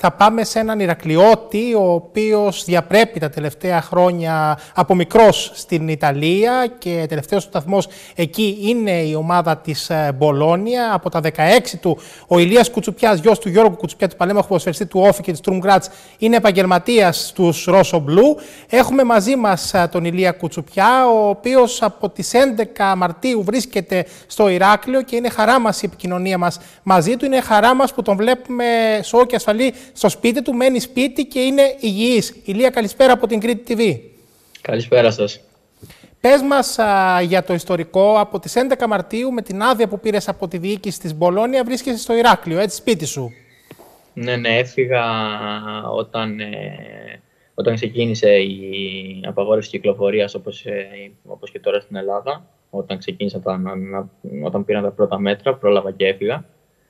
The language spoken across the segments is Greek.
θα πάμε σε έναν Ηρακλειώτη, ο οποίος διαπρέπει τα τελευταία χρόνια από μικρός στην Ιταλία και τελευταίος σταθμός εκεί είναι η ομάδα της Μπολόνια. Από τα 16 του, ο Ηλίας Κουτσουπιάς, γιος του Γιώργου Κουτσουπιά, του παλέμαχου ποδοσφαιριστή του Όφη και της Στουρμ Γκράτς, είναι επαγγελματίας στους Ρόσο Μπλου. Έχουμε μαζί μας τον Ηλία Κουτσουπιά, ο οποίος από τις 11 Μαρτίου βρίσκεται στο Ηράκλειο και είναι χαρά μας η επικοινωνία μας μαζί του. Είναι χαρά μας που τον βλέπουμε σώο και ασφαλή στο σπίτι του, μένει σπίτι και είναι υγιής. Ηλία, καλησπέρα από την Κρήτη TV. Καλησπέρα σας. Πες μας για το ιστορικό. Από τις 11 Μαρτίου, με την άδεια που πήρες από τη διοίκηση της Μπολόνια, βρίσκεσαι στο Ηράκλειο, έτσι, σπίτι σου. Ναι, έφυγα όταν ξεκίνησε η απαγόρευση κυκλοφορίας, όπως και τώρα στην Ελλάδα. Όταν όταν πήραν τα πρώτα μέτρα, πρόλαβα και έφυγα.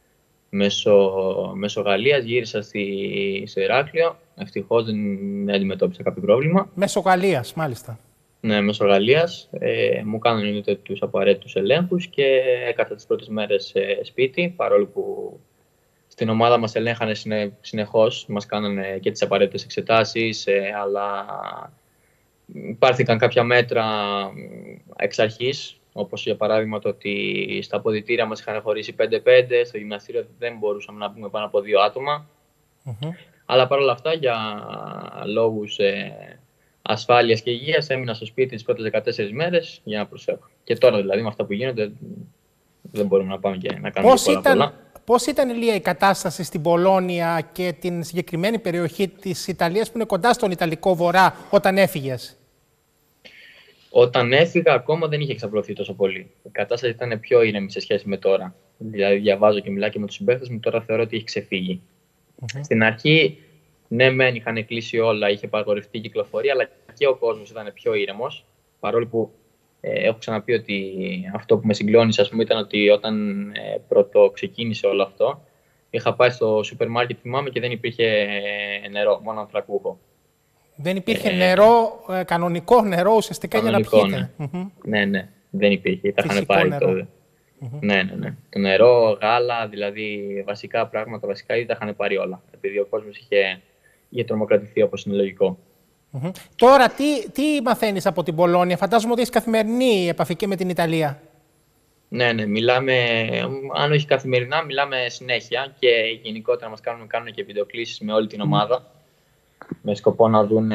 Μέσω Γαλλίας γύρισα στο Ηράκλειο. Ευτυχώς δεν αντιμετώπισα κάποιο πρόβλημα. Μέσω Γαλλίας, μάλιστα. Ναι, μέσω Γαλλίας. Μου κάνουν τους απαραίτητους ελέγχους και έκανα τις πρώτες μέρες σπίτι, παρόλο που στην ομάδα μας ελέγχανε συνεχώς, μας κάνανε και τις απαραίτητες εξετάσεις, αλλά υπάρχηκαν κάποια μέτρα εξ αρχής, όπως για παράδειγμα το ότι στα αποδυτήρια μας είχαν χωρίσει 5-5, στο γυμναστήριο δεν μπορούσαμε να μπούμε πάνω από 2 άτομα. Αλλά παρόλα αυτά, για λόγους ασφάλειας και υγείας, έμεινα στο σπίτι τις πρώτες 14 μέρες για να προσέχω. Και τώρα δηλαδή με αυτά που γίνονται δεν μπορούμε να πάμε και να κάνουμε πολλά. Πώς ήταν, Ηλία, η κατάσταση στην Μπολόνια και την συγκεκριμένη περιοχή της Ιταλίας που είναι κοντά στον Ιταλικό Βορρά όταν έφυγες? Όταν έφυγα ακόμα δεν είχε εξαπλωθεί τόσο πολύ. Η κατάσταση ήταν πιο ήρεμη σε σχέση με τώρα. Δηλαδή διαβάζω και μιλάω και με τους συμπαίκτες μου, τώρα θεωρώ ότι έχει ξεφύγει. Στην αρχή, ναι μεν είχαν κλείσει όλα, είχε απαγορευτεί η κυκλοφορία, αλλά και ο κόσμος ήταν πιο ήρεμος. Παρόλο που έχω ξαναπεί ότι αυτό που με συγκλώνησε, ήταν ότι όταν πρώτο ξεκίνησε όλο αυτό, είχα πάει στο σούπερ μάρκετ, θυμάμαι, και δεν υπήρχε νερό, μόνο ανθρακούχο. Δεν υπήρχε νερό, κανονικό νερό ουσιαστικά κανονικό, για να πιείτε. Ναι, δεν υπήρχε. Τα είχαν πάρει τότε. Ναι. Το νερό, γάλα, δηλαδή βασικά πράγματα, βασικά είδη τα είχαν πάρει όλα. Επειδή ο κόσμος είχε τρομοκρατηθεί, όπως είναι λογικό. Τώρα, τι μαθαίνεις από την Μπολόνια? Φαντάζομαι ότι έχεις καθημερινή επαφή και με την Ιταλία. Ναι, μιλάμε, αν όχι καθημερινά, μιλάμε συνέχεια και γενικότερα μας κάνουν και βιντεοκλήσεις με όλη την ομάδα, με σκοπό να δουν.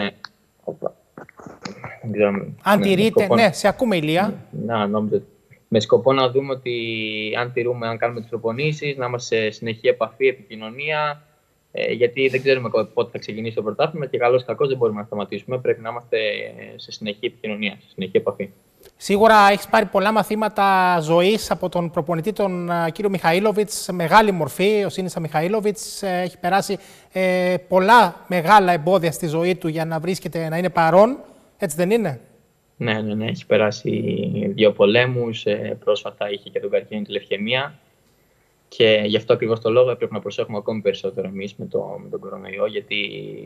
Αν τηρείτε, ναι, σε ακούμε, Ηλία. Νόμιζα. Με σκοπό να δούμε ότι αν κάνουμε τις προπονήσεις, να είμαστε σε συνεχή επαφή, επικοινωνία. Γιατί δεν ξέρουμε πότε θα ξεκινήσει το πρωτάθλημα και καλώς ή κακώς δεν μπορούμε να σταματήσουμε. Πρέπει να είμαστε σε συνεχή επικοινωνία, σε συνεχή επαφή. Σίγουρα έχεις πάρει πολλά μαθήματα ζωής από τον προπονητή, τον κύριο Μιχαήλοβιτς. Μεγάλη μορφή, ο Σίνισα Μιχαήλοβιτς. Έχει περάσει πολλά μεγάλα εμπόδια στη ζωή του για να βρίσκεται, να είναι παρόν. Έτσι δεν είναι? Ναι. Έχει περάσει 2 πολέμους. Πρόσφατα είχε και τον καρκίνο, τη λευκαιμία. Και γι' αυτό ακριβώς το λόγο έπρεπε να προσέχουμε ακόμη περισσότερο εμείς με τον κορονοϊό, γιατί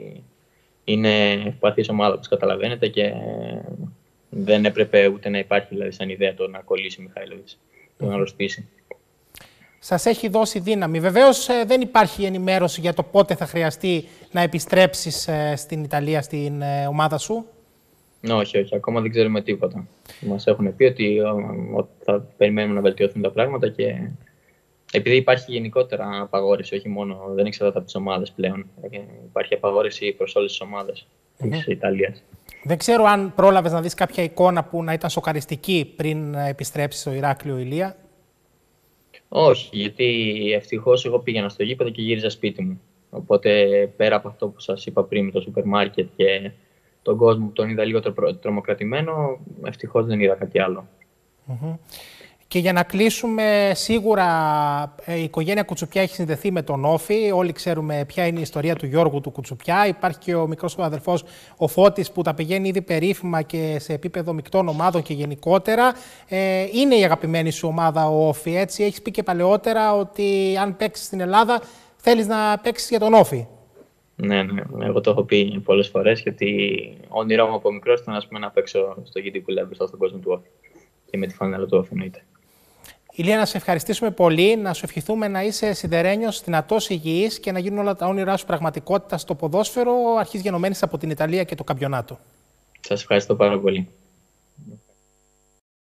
είναι ευπαθής ομάδα, όπως καταλαβαίνετε, και δεν έπρεπε ούτε να υπάρχει δηλαδή σαν ιδέα το να κολλήσει ο Μιχαήλοβιτς, το να αρρωστήσει. Σας έχει δώσει δύναμη. Βεβαίως δεν υπάρχει ενημέρωση για το πότε θα χρειαστεί να επιστρέψεις στην Ιταλία, στην ομάδα σου. Όχι, ακόμα δεν ξέρουμε τίποτα. Μας έχουν πει ότι θα περιμένουμε να βελτιωθούν τα πράγματα και επειδή υπάρχει γενικότερα απαγόρευση, όχι μόνο, δεν εξαρτάται από τις ομάδες πλέον. Υπάρχει απαγόρευση προς όλες τις ομάδες της Ιταλίας. Δεν ξέρω αν πρόλαβες να δεις κάποια εικόνα που να ήταν σοκαριστική πριν επιστρέψεις στο Ηράκλειο, Ηλία. Όχι, γιατί ευτυχώς εγώ πήγαινα στο γήπεδο και γύριζα σπίτι μου. Οπότε πέρα από αυτό που σας είπα πριν με το σούπερ μάρκετ και τον κόσμο που τον είδα λίγο τρομοκρατημένο, ευτυχώς δεν είδα κάτι άλλο. Και για να κλείσουμε, σίγουρα η οικογένεια Κουτσουπιά έχει συνδεθεί με τον Όφη. Όλοι ξέρουμε ποια είναι η ιστορία του Γιώργου του Κουτσουπιά. Υπάρχει και ο μικρός του αδερφός, ο Φώτης, που τα πηγαίνει ήδη περίφημα και σε επίπεδο μεικτών ομάδων και γενικότερα. Είναι η αγαπημένη σου ομάδα ο Όφη, έτσι. Έχεις πει και παλαιότερα ότι αν παίξεις στην Ελλάδα θέλεις να παίξεις για τον Όφη. Ναι, εγώ το έχω πει πολλές φορές, γιατί όνειρό μου από μικρός ήταν να παίξω στο GT που λέμε στον κόσμο του Όφη. Και με τη φανέλα του Όφη, εννοείται. Ηλία, να σε ευχαριστήσουμε πολύ, να σου ευχηθούμε να είσαι σιδερένιος, δυνατός, υγιής και να γίνουν όλα τα όνειρά σου πραγματικότητα στο ποδόσφαιρο, αρχής γενομένης από την Ιταλία και το καμπιονάτο. Σας ευχαριστώ πάρα πολύ.